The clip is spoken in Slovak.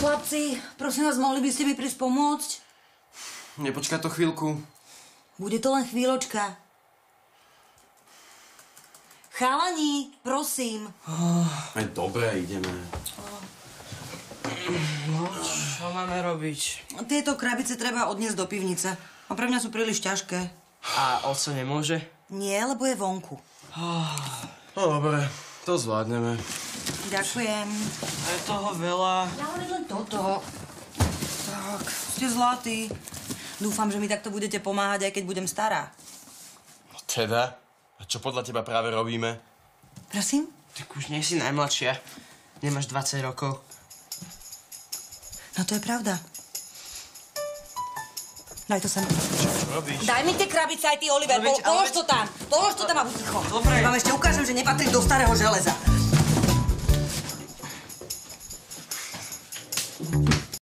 Chlapci, prosím vás, mohli by ste mi prísť pomôcť? Nepočká to chvíľku. Bude to len chvíľočka. Chalani, prosím. Dobre, ideme. No, čo máme robiť? Tieto krabice treba odniesť do pivnice. A pre mňa sú príliš ťažké. A oco nemôže? Nie, lebo je vonku. No dobre, to zvládneme. Ďakujem. Je toho veľa. Ja len toto. Tak, ste zlatí. Dúfam, že mi takto budete pomáhať, aj keď budem stará. Teda? A čo podľa teba práve robíme? Prosím? Tak už nie si najmladšia. Nemáš 20 rokov. No to je pravda. Daj to sem. Čo robíš? Daj mi tie krabice aj ty, Oliver. Ale veď- Polož to tam. Polož to tam a buď ticho. Dobre. Ja vám ešte ukážem, že nepatrí do starého železa.